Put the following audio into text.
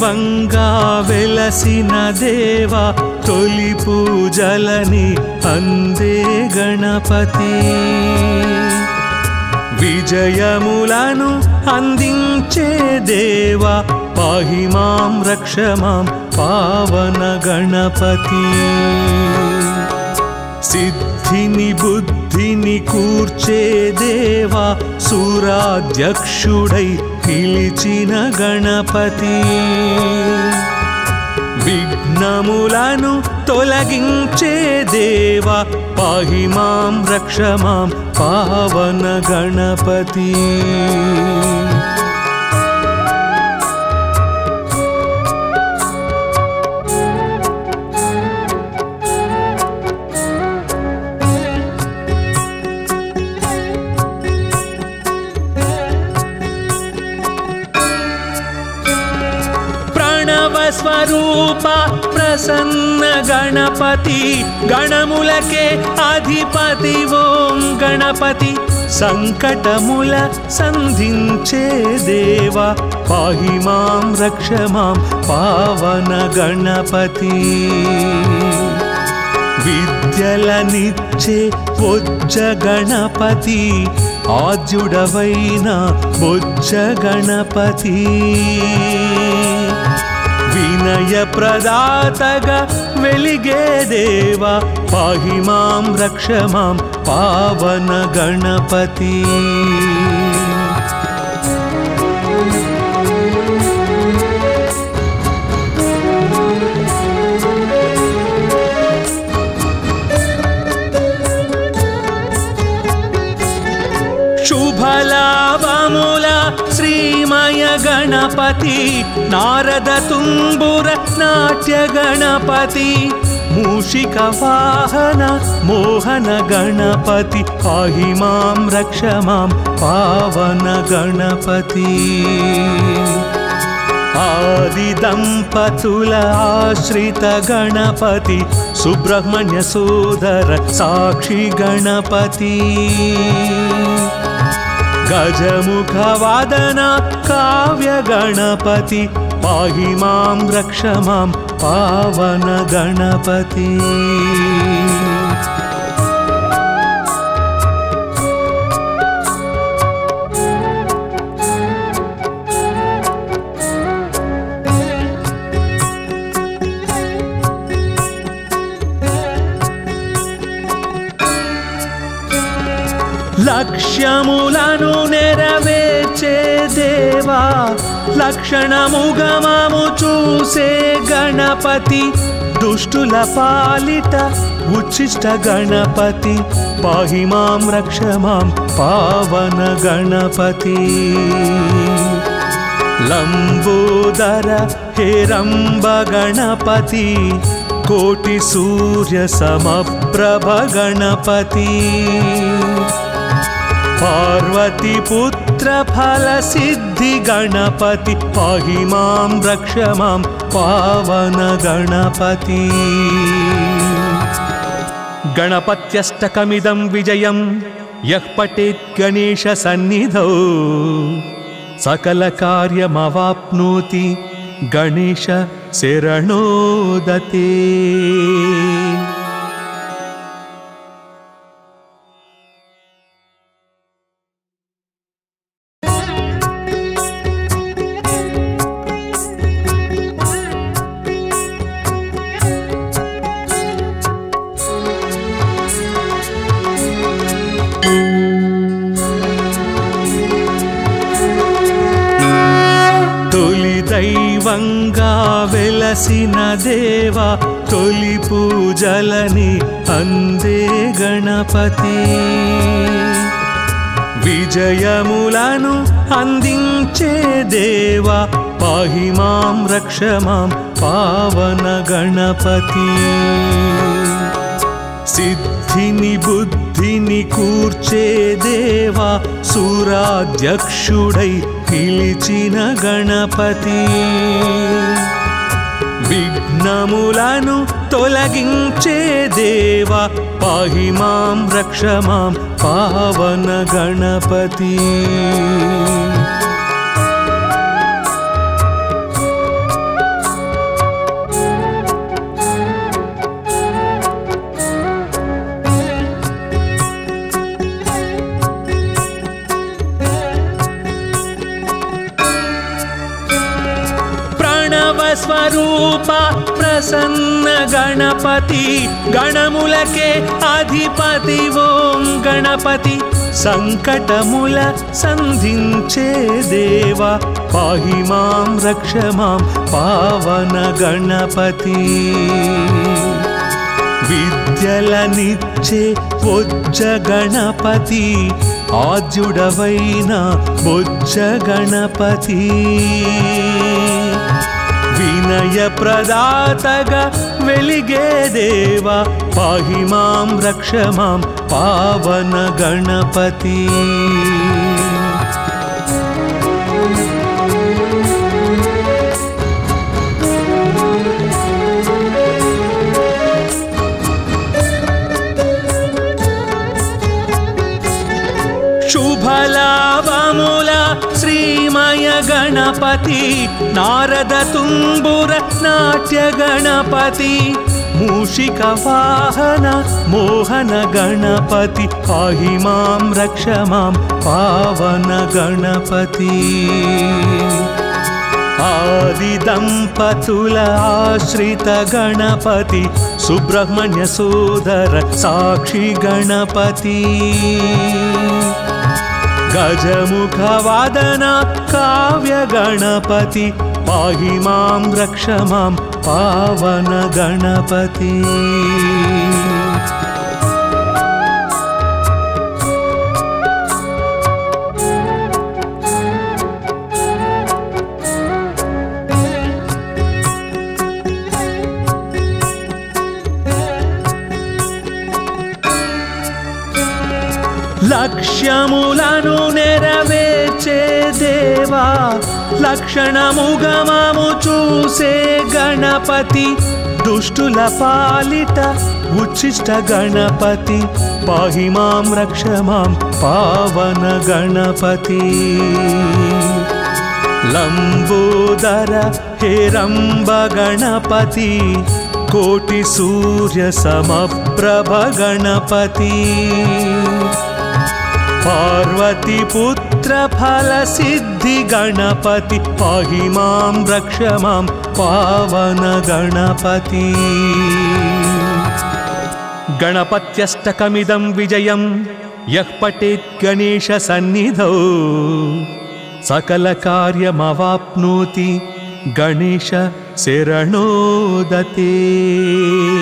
దైవంగా వెలసిన దేవా తొలి పూజలని అందే గణపతి విజయములను అందించే దేవా పాహి మాం రక్ష మాం పావన గణపతి సిద్ధిని బుద్ధిని కూర్చే దేవా సూరాధ్యక్షుడై పిలిచిన గణపతి విఘ్నములను తొలగించే దేవా పాహి మాం రక్ష మాం పావన గణపతి స్వరూప ప్రసన్న గణపతి గణములకే అధిపతి ఓం గణపతి సంకటముల సంధించే దేవా పాహి మాం రక్ష మాం పావన గణపతి విద్యలనిచ్చే బొజ్జ గణపతి ఆద్యుడవైన బొజ్జ గణపతి వినయ ప్రదాతగా వెలిగే దేవా పాహి మాం రక్ష మాం పావన గణపతి శుభలాభముల శ్రీమయ గణపతి నారద తుంబుర నాట్య గణపతి మూషిక వాహన మోహన గణపతి పాహి మాం రక్ష మాం పావన గణపతి ఆది దంపతుల ఆశ్రిత గణపతి సుబ్రహ్మణ్య సోదర సాక్షి గణపతి గజముఖ వాదన కావ్య గణపతి పాహి మాం రక్ష మాం పావన గణపతి లక్ష్యములను నెరవేర్చే దేవా లక్షణముగమము చూసే గణపతి దుష్టుల పాలిట ఉచ్చిష్ట గణపతి పాహి మాం రక్ష మాం పావన గణపతి లంబోదర హేరంబ గణపతి కోటి సూర్య సమప్రభ గణపతి పార్వతి పుత్ర ఫల సిద్ధి గణపతి పాహి మాం రక్ష మాం పావన గణపతి గణపత్యష్టకమిదం విజయం యః పఠేత్ గణేశ సన్నిధౌ సకల కార్యమవాప్నోతి గణేశ శరణోదతే దైవంగా వెలసిన దేవా తొలి పూజలని అందే గణపతి విజయములను అందించే దేవా పాహి మాం రక్ష మాం పావన గణపతి సిద్ధిని బుద్ధిని కూర్చే దేవా సూరాధ్యక్షుడై పిలిచిన గణపతి విఘ్నములను తొలగించే దేవా పాహి మాం రక్ష మాం పావన గణపతి प्रणव स्वरूप प्रसन्न गणपति गणमुलके अधिपति ओं गणपति संकटमुल संधिंचे देवा पाहि मां रक्ष मां पावन गणपति विद्यलनिच्चे बोज्ज गणपति आद्युडवैन बोज्ज गणपति विनय प्रदातग वेलिगे देवा पाहि मां रक्ष मां पावन गणपति शुभलाभमूल श्रीमय गणपति नारद तुम्बुर नाट्य गणपति मूषिक वाहन मोहन गणपति पाहि मां रक्ष मां पावन गणपति आदि दंपतुल आश्रित गणपति सुब्रह्मण्य सोदर साक्षी गणपति गजमुख वादन काव्य गणपति पाहि मां रक्ष मां पावन गणपति లక్ష్యములను నెరవేర్చే దేవా లక్షణముగమము చూసే గణపతి దుష్టుల పాలిట ఉచ్చిష్ట గణపతి పాహి మాం రక్ష మాం పావన గణపతి లంబోదర హేరంబ గణపతి కోటి సూర్య సమప్రభ గణపతి पार्वती पुत्र फल सिद्धि गणपति पाहि मां रक्ष मां पावन गणपति गणपत्यष्टकमिदं विजयं यः पठेत् गणेश सन्निधौ सकल कार्यमवाप्नोति गणेश शरणोदते।